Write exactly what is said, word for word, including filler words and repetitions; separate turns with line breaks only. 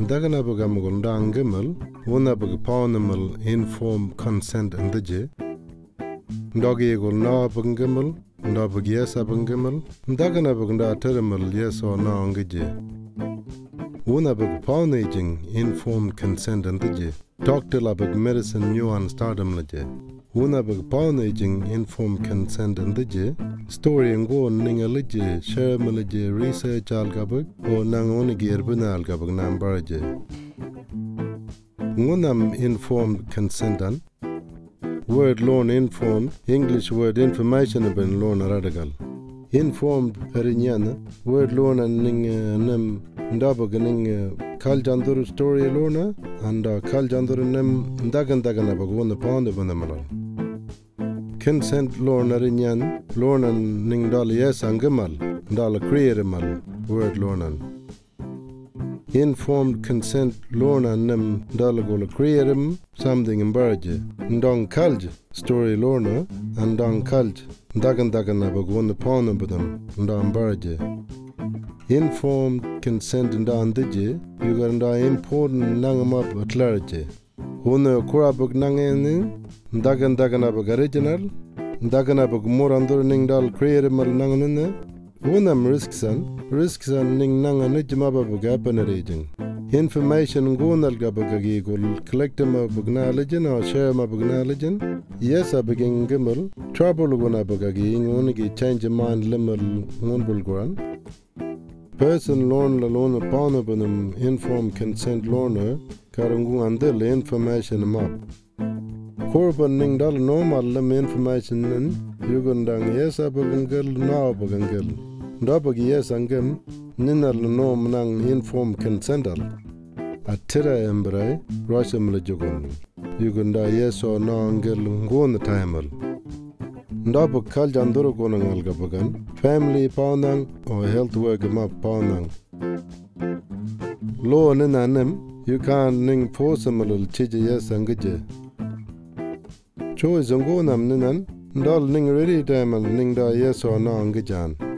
Dagana bagamul dangimal, una bagapaunamal informed consent and the J. Doggy will na bangimal, Ndabag yes abangimal, Dagana baganda terminal yes or no angaje. Una bagpaunaging informed consent and the J. Doctor labag medicine nuance stardom laje. Una bagpaunaging informed consent and the J. Story and go ninga lije, share malaje, research algabag, or nangonigir bunal gabag nambaraje. Unam informed consentan. Word loan informed, English word information about loan radical. Informed perinyana, word loan and ning nem ndabag ning kaljandur story lona, and kaljandur nem dagan dagan abag one pound of an Consent loan arinyan, loan and ning dal yes angamal, dal crearemal, word loanan. Informed consent loan and nem dalagol creatum something in barge. Ndong kalj story lorna and dong kalj dagan dagan abag one upon them ndong barge. Informed consent and dan dije you got and important nangamap atlarje. Una kurabug nangeni dagan dagan abag original dagan abag more under ning dal creatum nanganine. Unam risksan, risksan ning nanga nijmaba bugapana region. Information gonal gabagagi gul collectum of acknowledging or share of acknowledging. Yes, I begin gimbal. Trouble gona bagagi only change mind limal ngunbul Person loan la loan upon upon informed consent loaner karangu andil information map. Korban ning dal normal lim information in yugundang yes I begin gil now begin gil. Ndabag yes angem ninal nom nang informed consental. Atira embre rasham lejogon. Yugunda yes or no angel ngon timal. Ndabag kaljanduro gonangal gabagan. Family paunang or health work map paunang. Lo ninanem you can ning posamal chiji yes angaje. Choice ngonam ninan ndal ning ready timal ning da yes or no angajan.